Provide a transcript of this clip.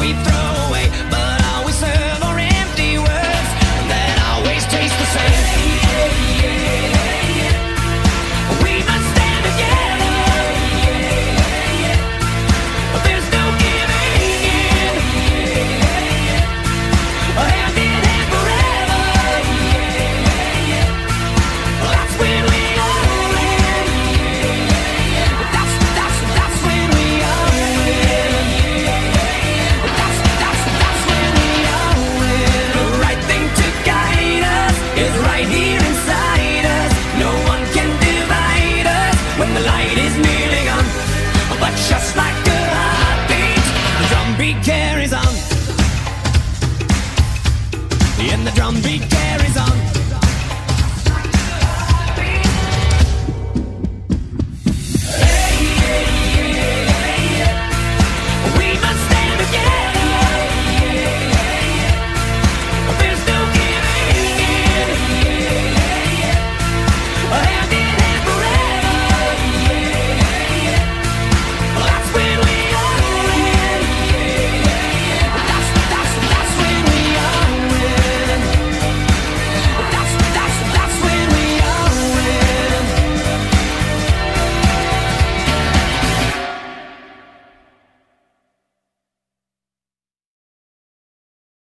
we throw away, but always serve our empty words that always taste the same. We must stand together. There's no giving in. Hand in hand forever. That's when we all win. That's when we all win. That's when we all win. The right thing to guide us is right here inside us. No one can divide us when the light is nearly gone. But just like a heartbeat, the drum beat carries on. And the drum beat carries on.